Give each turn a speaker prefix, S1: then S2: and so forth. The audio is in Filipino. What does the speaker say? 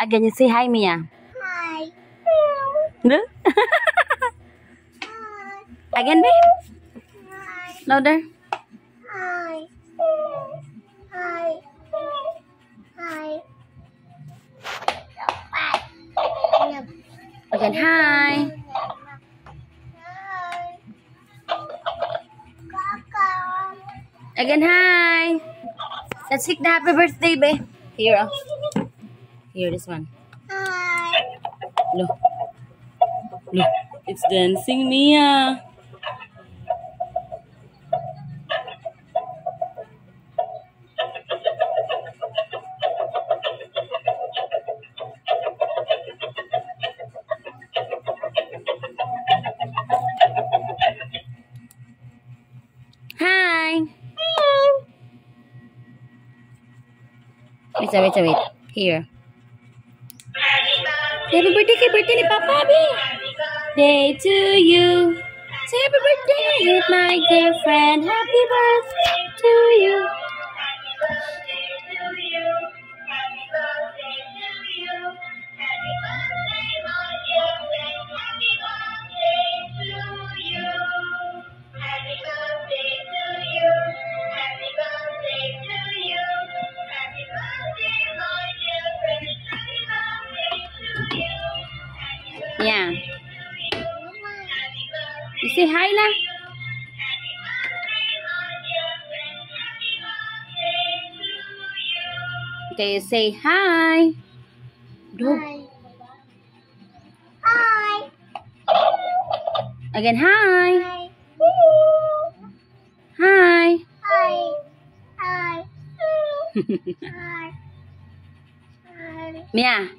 S1: Can you say hi, Mia?
S2: Hi.
S1: No? Again, babe?
S2: Hi.
S1: Louder.
S2: Hi. Hi. Hi.
S1: Again, hi.
S2: Hi.
S1: Again, hi. Let's sing the happy birthday, babe. Here, oh. Here, this one.
S2: Hi.
S1: Look. Look. It's dancing, Mia. Hi. Wait. Here. Happy birthday ni Papa, babe. Day to you. Say happy birthday, my dear friend. Happy birthday to you. Yeah. You say hi lah. Okay, you say hi. Do.
S2: Hi.
S1: Again, hi.
S2: Hi.
S1: Hi.
S2: Hi. Hi. Hi. Hi.
S1: Mia.